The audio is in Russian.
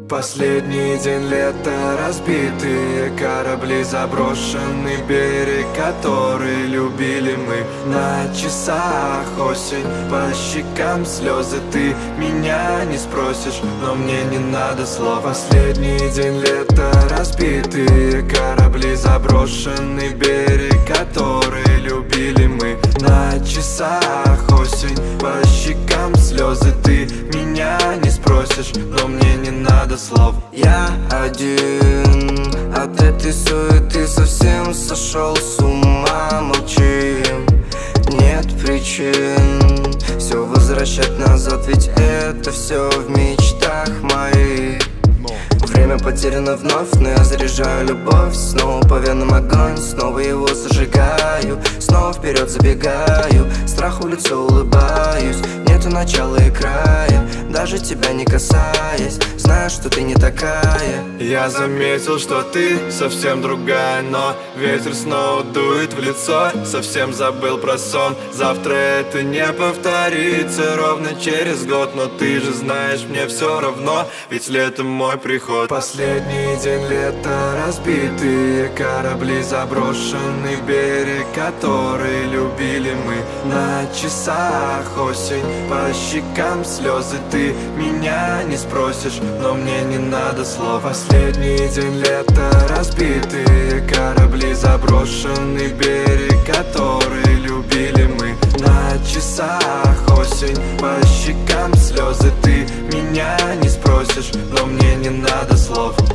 Последний день лета, разбитые корабли, заброшенный берег, который любили мы. На часах осень, по щекам слезы, ты меня не спросишь, но мне не надо слов. Последний день лета, разбитые корабли, заброшенный берег, который любили мы. На часах осень, по щекам слезы, ты меня не спросишь, но мне не надо слов. Я один от этой суеты совсем сошел с ума. Молчим, нет причин все возвращать назад, ведь это все в мечтах моих. Время потеряно вновь, но я заряжаю любовь. Снова по венам огонь, снова его зажигаю. Снова вперед забегаю, страху в лицо улыбаюсь. Нету начала и края, даже тебя не касаясь. Знаю, что ты не такая. Я заметил, что ты совсем другая, но ветер снова дует в лицо. Совсем забыл про сон, завтра это не повторится. Ровно через год, но ты же знаешь, мне все равно, ведь летом мой приход. Последний день лета, разбитые корабли, заброшенный берег, который любили мы. На часах осень, по щекам слезы, ты меня не спросишь, но мне не надо слов. Последний день лета, разбитые корабли, заброшенный берег, который любили мы. На часах осень, по щекам слезы, ты меня не спросишь, но мне не надо слов.